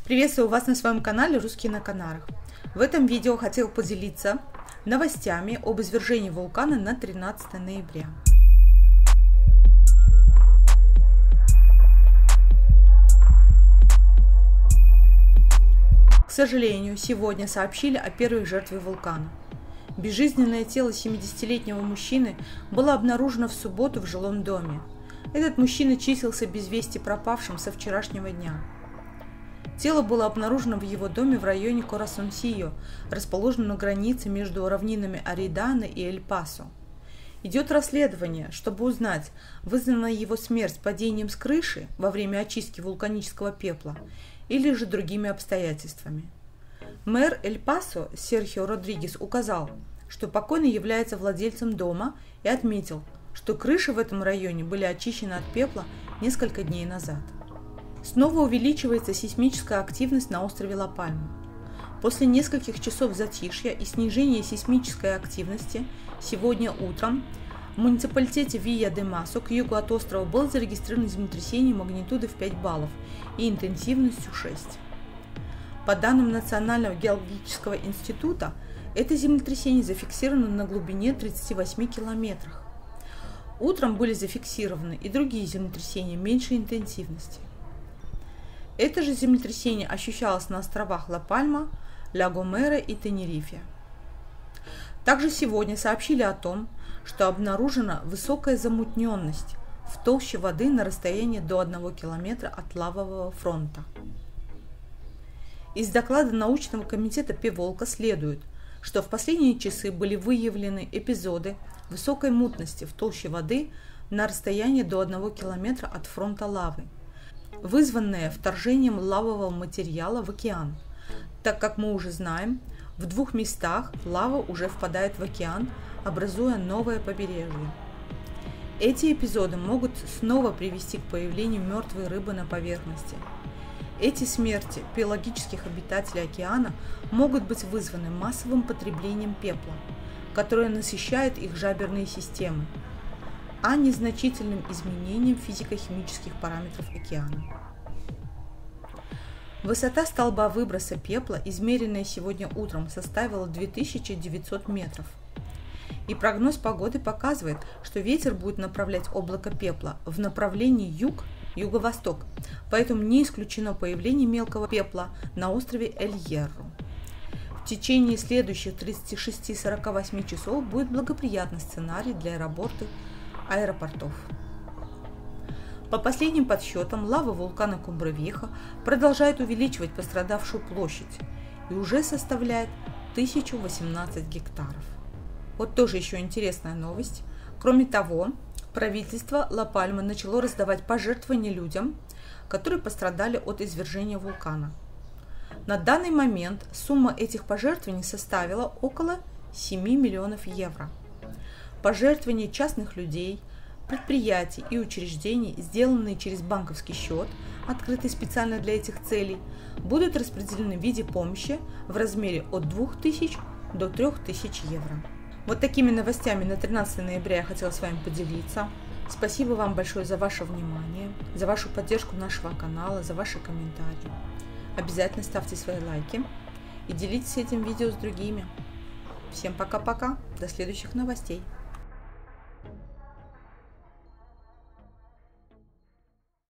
Приветствую вас на своем канале «Русские на Канарах». В этом видео хотел поделиться новостями об извержении вулкана на 13 ноября. К сожалению, сегодня сообщили о первой жертве вулкана. Безжизненное тело 70-летнего мужчины было обнаружено в субботу в жилом доме. Этот мужчина числился без вести пропавшим со вчерашнего дня. Тело было обнаружено в его доме в районе Корасонсийо, расположенном на границе между равнинами Аридана и Эль-Пасо. Идет расследование, чтобы узнать, вызвана его смерть падением с крыши во время очистки вулканического пепла или же другими обстоятельствами. Мэр Эль-Пасо Серхио Родригес указал, что покойный является владельцем дома и отметил, что крыши в этом районе были очищены от пепла несколько дней назад. Снова увеличивается сейсмическая активность на острове Ла-Пальма. После нескольких часов затишья и снижения сейсмической активности сегодня утром в муниципалитете Вилья-де-Масо к югу от острова было зарегистрировано землетрясение магнитудой в 5 баллов и интенсивностью 6. По данным Национального геологического института, это землетрясение зафиксировано на глубине 38 километрах. Утром были зафиксированы и другие землетрясения меньшей интенсивности. Это же землетрясение ощущалось на островах Ла-Пальма, Ла-Гомера и Тенерифе. Также сегодня сообщили о том, что обнаружена высокая замутненность в толще воды на расстоянии до 1 километра от лавового фронта. Из доклада научного комитета Певолка следует, что в последние часы были выявлены эпизоды высокой мутности в толще воды на расстоянии до 1 километра от фронта лавы, вызванное вторжением лавового материала в океан. Так как мы уже знаем, в 2 местах лава уже впадает в океан, образуя новое побережье. Эти эпизоды могут снова привести к появлению мертвой рыбы на поверхности. Эти смерти пелагических обитателей океана могут быть вызваны массовым потреблением пепла, которое насыщает их жаберные системы, а незначительным изменением физико-химических параметров океана. Высота столба выброса пепла, измеренная сегодня утром, составила 2900 метров. И прогноз погоды показывает, что ветер будет направлять облако пепла в направлении юг-юго-восток, поэтому не исключено появление мелкого пепла на острове Эль-Хьерро. В течение следующих 36-48 часов будет благоприятный сценарий для работы аэропортов. По последним подсчетам, лава вулкана Кумбре-Вьеха продолжает увеличивать пострадавшую площадь и уже составляет 1018 гектаров. Вот тоже еще интересная новость. Кроме того, правительство Ла-Пальмы начало раздавать пожертвования людям, которые пострадали от извержения вулкана. На данный момент сумма этих пожертвований составила около 7 миллионов евро. Пожертвования частных людей, предприятий и учреждений, сделанные через банковский счет, открытый специально для этих целей, будут распределены в виде помощи в размере от 2000 до 3000 евро. Вот такими новостями на 13 ноября я хотела с вами поделиться. Спасибо вам большое за ваше внимание, за вашу поддержку нашего канала, за ваши комментарии. Обязательно ставьте свои лайки и делитесь этим видео с другими. Всем пока-пока, до следующих новостей.